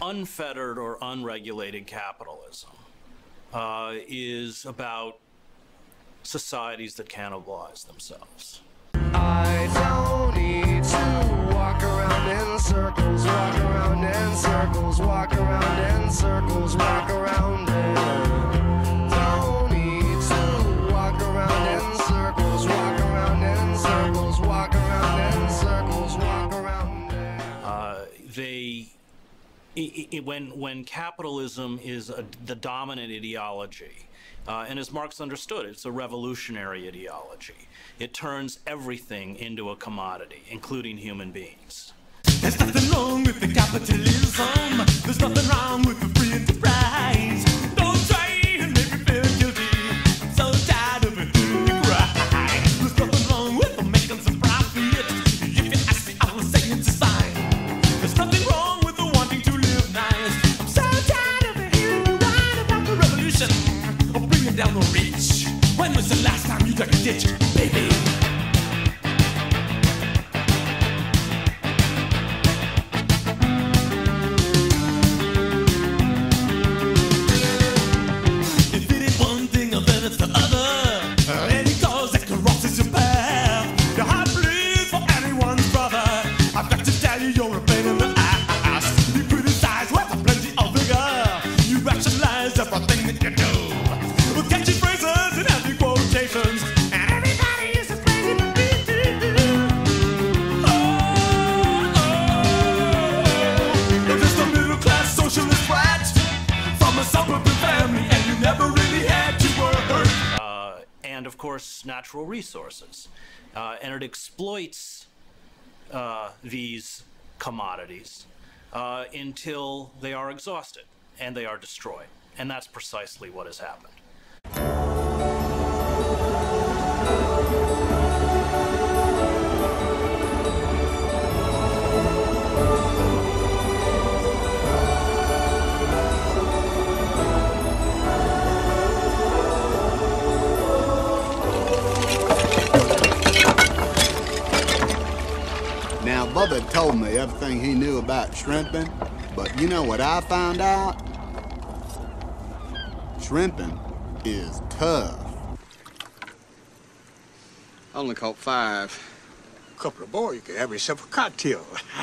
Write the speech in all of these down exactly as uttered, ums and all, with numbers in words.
unfettered or unregulated capitalism uh, is about societies that cannibalize themselves. I don't need to walk around in circles, walk around in circles, walk around in circles, walk around in. Don't need to walk around in circles, walk around in circles, walk around in circles, walk around in. Uh, they, it, it, when when capitalism is a, the dominant ideology. Uh, and as Marx understood, it's a revolutionary ideology. It turns everything into a commodity, including human beings. There's nothing wrong with the capitalism. There's nothing wrong with the free enterprise. Don't try and make me feel guilty. I'm so tired of it doing me cry. There's nothing wrong with the making some profit. If you ask me, I will say it's a sign. There's nothing wrong with the wanting to live nice. I'm so tired of it hearing you whine about the revolution. Bringing down the reach. When was the last time you dug a ditch, baby? If it ain't one thing, then it's the other. Any cause that crosses your path. Your heart bleeds for anyone's brother. I've got to tell you, you're a pain in the ass. You criticize with a plenty of vigor. You rationalize everything that you do. Catchy phrases and heavy quotations, and everybody is as crazy as me. Oh, oh, you're just a middle class socialist brat from a suburban family, and you never really had to work. Uh, and of course, natural resources, uh, and it exploits uh, these commodities uh, until they are exhausted and they are destroyed, and that's precisely what has happened. Now, Bubba told me everything he knew about shrimping, but you know what I found out? Shrimping is tough. Only caught five. Couple of boys, you could have yourself a cocktail.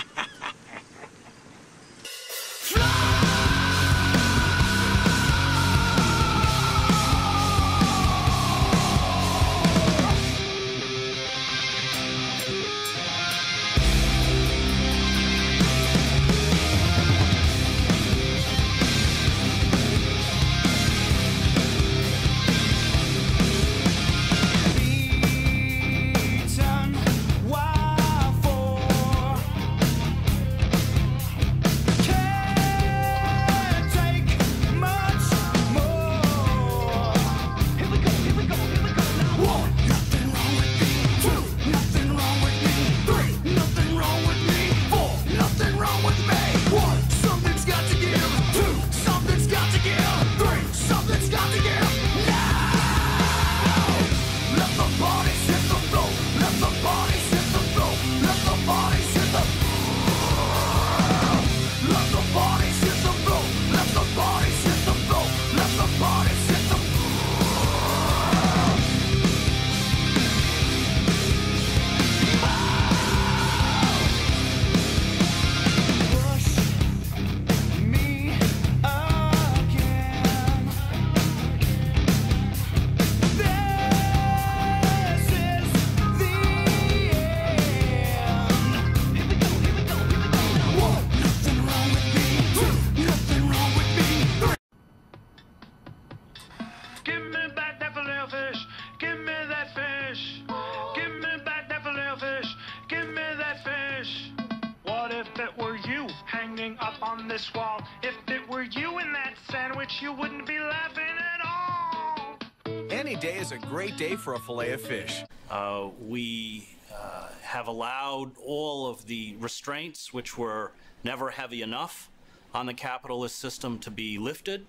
on this wall. If it were you in that sandwich, you wouldn't be laughing at all. Any day is a great day for a Filla-o-Fish. Uh, we uh, have allowed all of the restraints, which were never heavy enough on the capitalist system, to be lifted.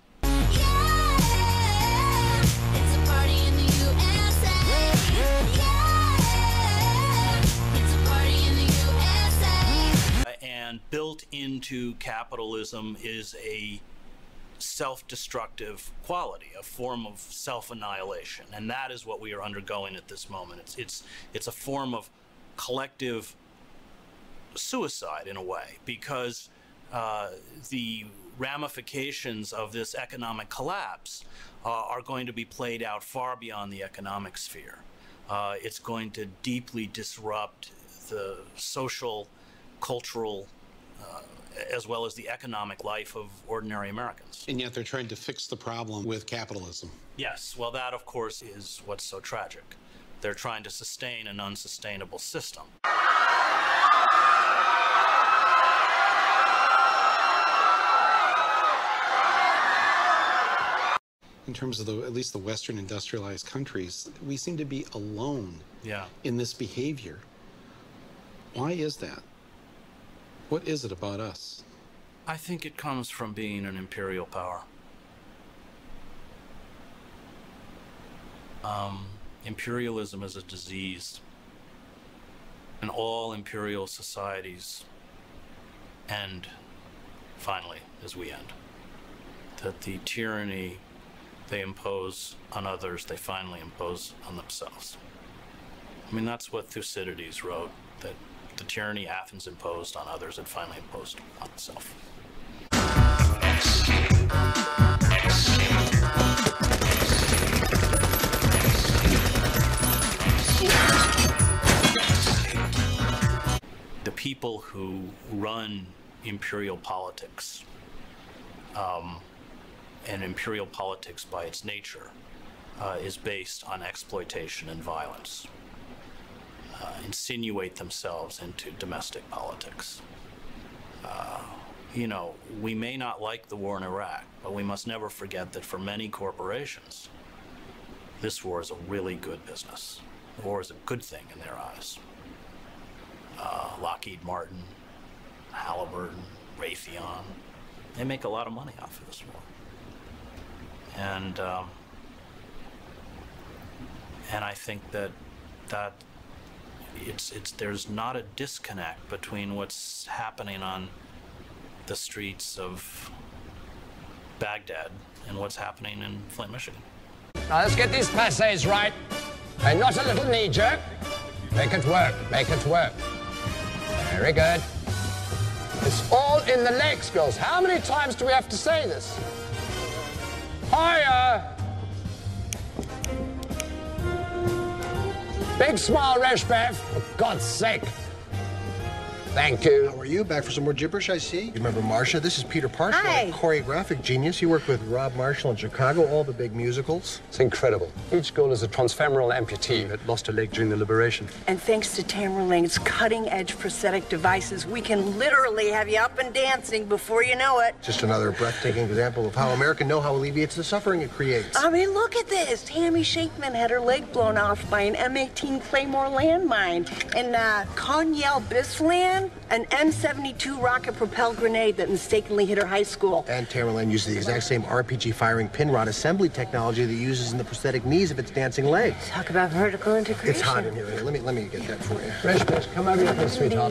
And built built into capitalism is a self-destructive quality, a form of self-annihilation, and that is what we are undergoing at this moment. It's it's it's a form of collective suicide in a way, because uh, the ramifications of this economic collapse uh, are going to be played out far beyond the economic sphere. Uh, it's going to deeply disrupt the social, cultural, uh, as well as the economic life of ordinary Americans. And yet they're trying to fix the problem with capitalism. Yes, well, that, of course, is what's so tragic. They're trying to sustain an unsustainable system. In terms of the, at least the Western industrialized countries, we seem to be alone yeah. in this behavior. Why is that? What is it about us? I think it comes from being an imperial power. Um, imperialism is a disease, and all imperial societies end, finally, as we end. That the tyranny they impose on others, they finally impose on themselves. I mean, that's what Thucydides wrote, that the tyranny Athens imposed on others had finally imposed on itself. The people who run imperial politics, um, and imperial politics by its nature, uh, is based on exploitation and violence. Uh, insinuate themselves into domestic politics. Uh, you know, we may not like the war in Iraq, but we must never forget that for many corporations, this war is a really good business. The war is a good thing in their eyes. Uh, Lockheed Martin, Halliburton, Raytheon, they make a lot of money off of this war. And, um, and I think that that It's, it's, there's not a disconnect between what's happening on the streets of Baghdad and what's happening in Flint, Michigan. Now let's get these passes right. And not a little knee-jerk. Make it work, make it work. Very good. It's all in the legs, girls. How many times do we have to say this? Higher! Big smile, Reshbev, for God's sake. Thank you. How are you? Back for some more gibberish, I see. You remember Marcia? This is Peter Parshall, Hi. a choreographic genius. He worked with Rob Marshall in Chicago, all the big musicals. It's incredible. Each girl is a transfemoral amputee that lost a leg during the liberation. And thanks to Tamerlane's cutting-edge prosthetic devices, we can literally have you up and dancing before you know it. Just another breathtaking example of how America know-how alleviates the suffering it creates. I mean, look at this. Tammy Shankman had her leg blown off by an M eighteen Claymore landmine. And uh, Conyell Bisland, an M seventy-two rocket-propelled grenade that mistakenly hit her high school. And Tamerlane used the exact same R P G-firing pin rod assembly technology that he uses in the prosthetic knees of its dancing legs. Talk about vertical integration. It's hot in here. Let me, let me get that for you. Reshbev, come over here, sweetheart.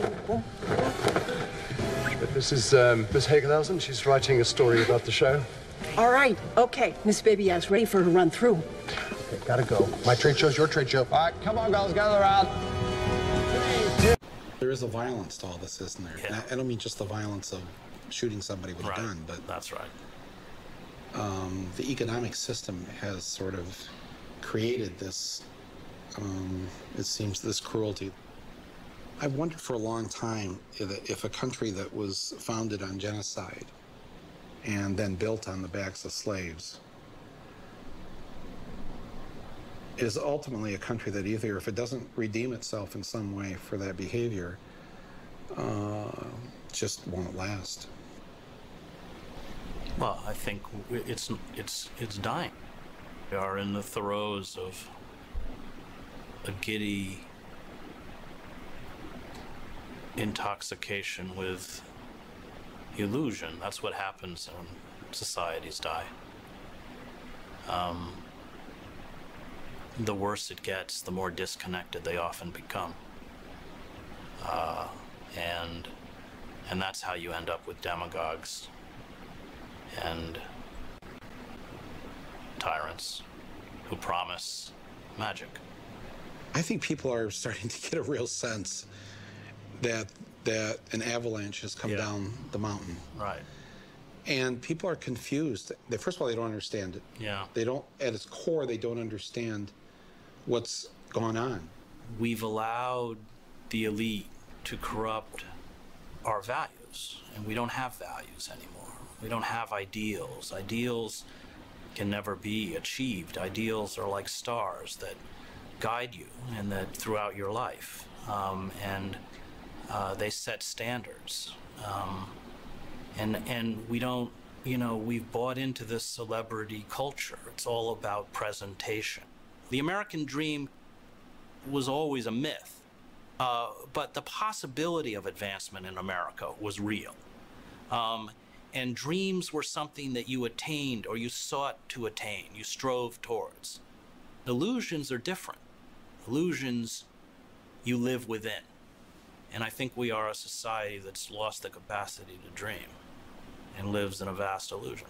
But this is um, Miss Hagelhausen. She's writing a story about the show. All right. Okay. Miss Baby Ass, ready for her run through. Okay, gotta go. My trade show's your trade show. All right, come on, girls, gather around. There is a violence to all this, isn't there? Yeah. I don't mean just the violence of shooting somebody with Right. a gun, but That's right. um, the economic system has sort of created this, um, it seems, this cruelty. I've wondered for a long time if, if a country that was founded on genocide and then built on the backs of slaves is ultimately a country that either, if it doesn't redeem itself in some way for that behavior, uh, just won't last. Well, I think it's it's it's dying. We are in the throes of a giddy intoxication with illusion. That's what happens when societies die. Um, the worse it gets, the more disconnected they often become. Uh, and And that's how you end up with demagogues and tyrants who promise magic. I think people are starting to get a real sense that that an avalanche has come yeah. down the mountain. Right. And people are confused. They, first of all, they don't understand it. Yeah. They don't, at its core, they don't understand what's going on. We've allowed the elite to corrupt our values, and we don't have values anymore. We don't have ideals. Ideals can never be achieved. Ideals are like stars that guide you and that throughout your life, um, and uh, they set standards. Um, and and we don't, you know, we've bought into this celebrity culture. It's all about presentation. The American dream was always a myth, uh, but the possibility of advancement in America was real. Um, and dreams were something that you attained or you sought to attain, you strove towards. Illusions are different. Illusions you live within. And I think we are a society that's lost the capacity to dream and lives in a vast illusion.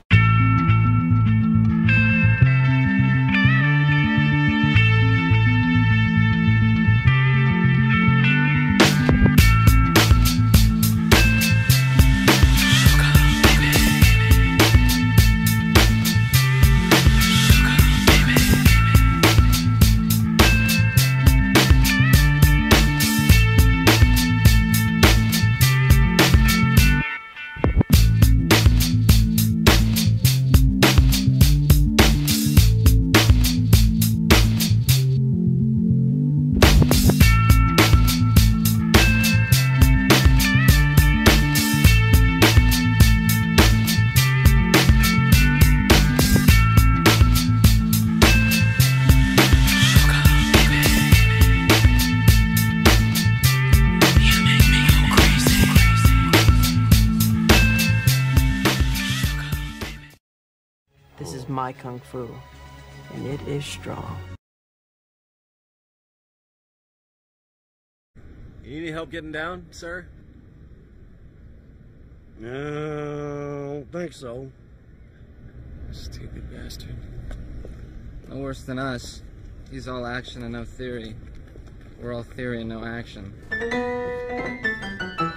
This is my kung fu, and it is strong. You need any help getting down, sir? No, don't think so. Stupid bastard. No worse than us. He's all action and no theory. We're all theory and no action.